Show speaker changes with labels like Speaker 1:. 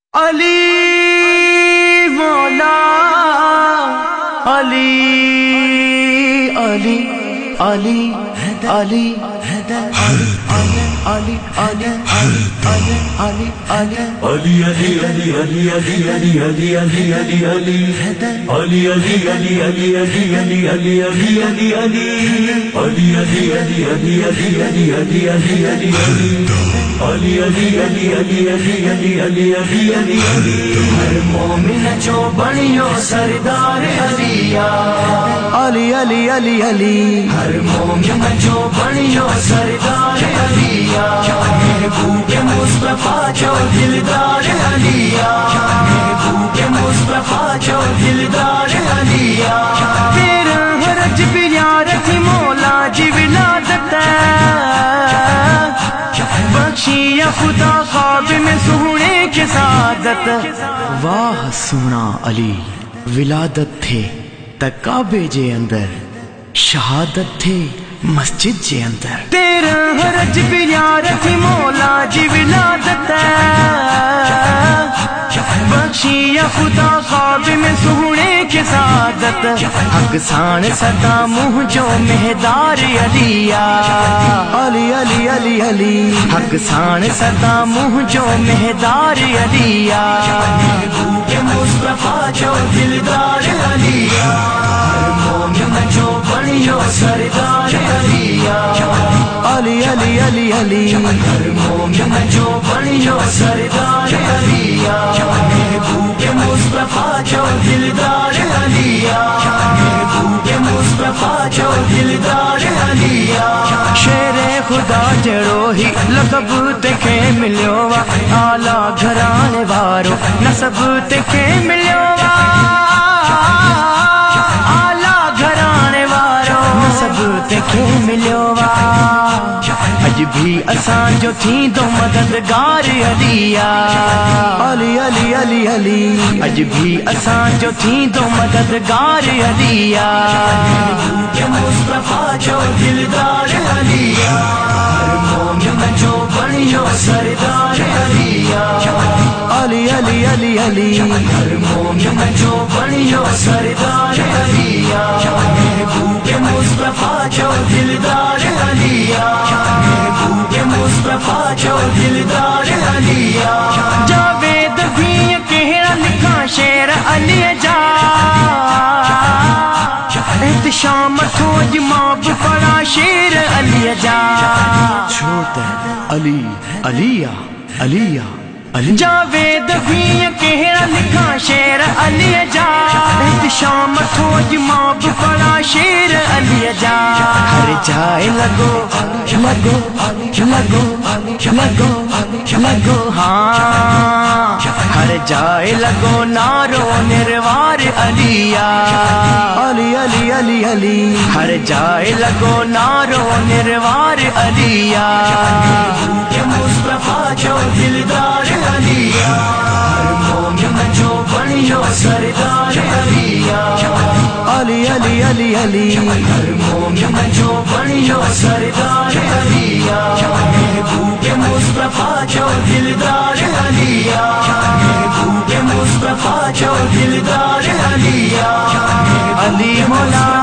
Speaker 1: علی مولا علی علی علی علی علی علی
Speaker 2: ہر مومن جو بنیو سردار علیہ
Speaker 1: علی علی علی علی
Speaker 2: ہر مومن جو بنیو سردار علیہ محبوب مصطفیٰ جو دلدار علیہ محبوب مصطفیٰ جو دلدار علیہ
Speaker 1: تیرا حرج بیارت مولا جی ولادت بخشی یا خدا خواب میں سونے کی سعادت واہ سونا علی ولادت تھے تکابے جے اندر شہادت تھے مسجد جے اندر تیرا حرج بیارت مولا جی ولادت بخشی یا خدا خواب میں سونے کی سعادت حق سان صدا منہ جو مہدار علیہ علی علی علی علی حق سان صدا منہ جو مہدار علیہ
Speaker 2: محبوب مصطفیٰ جو دلدار علیہ ہر مومن جو بنیو سردار علیہ
Speaker 1: علی علی علی علی
Speaker 2: ہر مومن جو بنیو سردار علیہ محبوب مصطفیٰ جو دلدار علیہ محبوب مصطفیٰ جو دلدار علیہ
Speaker 1: شیر خدا جڑو ہی لقب تکے ملیو وا آلہ گھرانے وارو نسب تکے ملیو وا آلہ گھرانے وارو نسب تکے ملیو وا اج بھی اسان جو تھی تو مددگار علیہ علی علی علی علی اج بھی اسان جو تھی تو مددگار علیہ
Speaker 2: محبوب مصطفیٰ جو دلدار علیہ ہر مومن جو بنیو سردار علیہ
Speaker 1: علی علی علی علی
Speaker 2: ہر مومن جو بنیو سردار علیہ محبوب مصطفیٰ جو دلدار علیہ محبوب مصطفیٰ جو دلدار علیہ
Speaker 1: جاوید بھی کہڑا لکھا شیر علی جا احتشام سوج ماب پڑا شیر علی جا چھوٹا علی علیہ علیہ علی جاوید بھی کہڑا لکھا شیر علی جا احتشام سوج ماب پڑا شیر علی جا ہر جائے لگو لگو لگو لگو لگو ہاں ہر جائے لگو نارو نروار علیہ علی علی علی علی ہر جائے لگو نارو نروار علیہ
Speaker 2: محبوب مصطفیٰ جو دلدار علیہ ہر مومن جو بنیو سردار علیہ
Speaker 1: علی علی علی علی
Speaker 2: ہر مومن جو بنیو سردار علیہ محبوب مصطفیٰ جو دلدار علیہ محبوب مصطفیٰ جو دلدار علیہ
Speaker 1: علی مولا